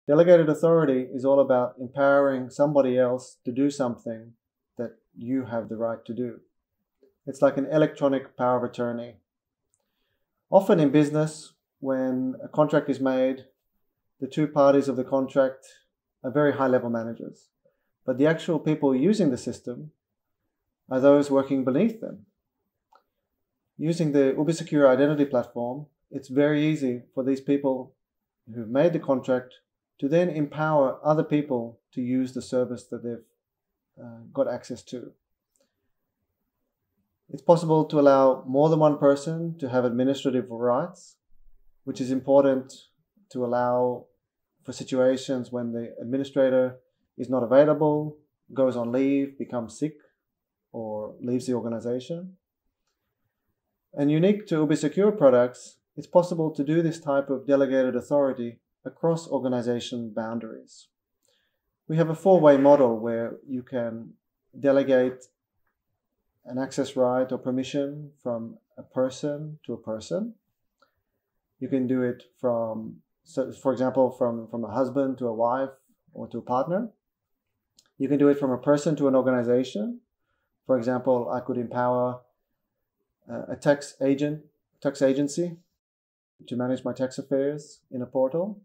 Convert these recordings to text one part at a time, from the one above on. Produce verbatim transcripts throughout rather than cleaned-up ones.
Delegated authority is all about empowering somebody else to do something that you have the right to do. It's like an electronic power of attorney. Often in business, when a contract is made, the two parties of the contract are very high-level managers, but the actual people using the system are those working beneath them. Using the Ubisecure Identity Platform, it's very easy for these people who've made the contract to then empower other people to use the service that they've uh, got access to. It's possible to allow more than one person to have administrative rights, which is important to allow for situations when the administrator is not available, goes on leave, becomes sick, or leaves the organization. And unique to Ubisecure products, it's possible to do this type of delegated authority across organization boundaries. We have a four-way model where you can delegate an access right or permission from a person to a person. You can do it from, so for example, from, from a husband to a wife or to a partner. You can do it from a person to an organization. For example, I could empower uh, a tax agent, tax agency to manage my tax affairs in a portal.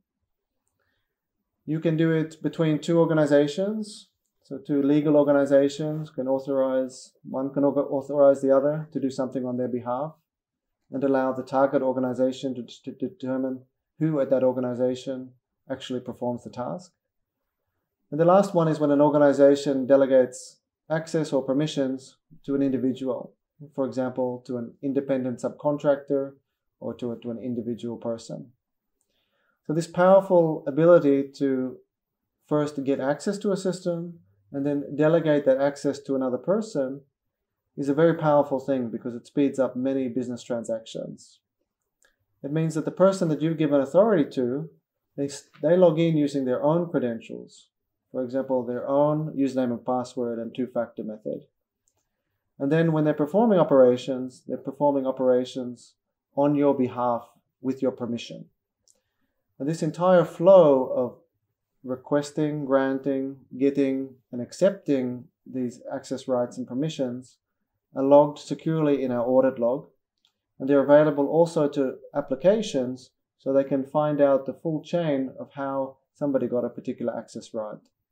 You can do it between two organizations. So two legal organizations can authorize, one can authorize the other to do something on their behalf and allow the target organization to, to determine who at that organization actually performs the task. And the last one is when an organization delegates access or permissions to an individual, for example, to an independent subcontractor or to, a, to an individual person. So this powerful ability to first get access to a system and then delegate that access to another person is a very powerful thing because it speeds up many business transactions. It means that the person that you've given authority to, they, they log in using their own credentials. For example, their own username and password and two-factor method. And then when they're performing operations, they're performing operations on your behalf with your permission. And this entire flow of requesting, granting, getting, and accepting these access rights and permissions are logged securely in our audit log. And they're available also to applications so they can find out the full chain of how somebody got a particular access right.